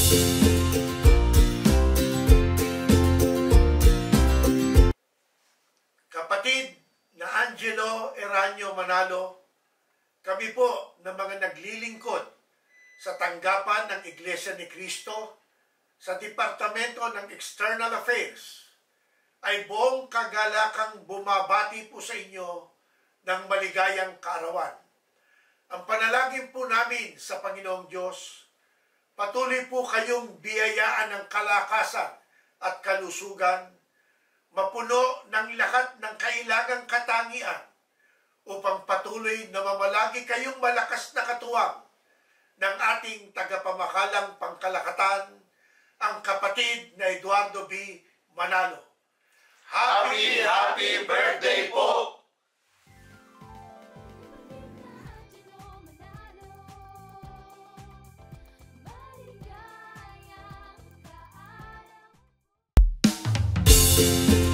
Kapatid na Angelo Eranio Manalo, kami po na mga naglilingkod sa tanggapan ng Iglesia ni Cristo sa Departamento ng External Affairs ay buong kagalakang bumabati po sa inyo ng maligayang kaarawan. Ang panalangin po namin sa Panginoong Diyos, patuloy po kayong biyayaan ng kalakasan at kalusugan, mapuno ng lahat ng kailangang katangian upang patuloy na mamalagi kayong malakas na katuwang ng ating tagapamahalang pangkalahatan, ang kapatid na Eduardo B. Manalo. Happy birthday po! Maligayang kaarawan.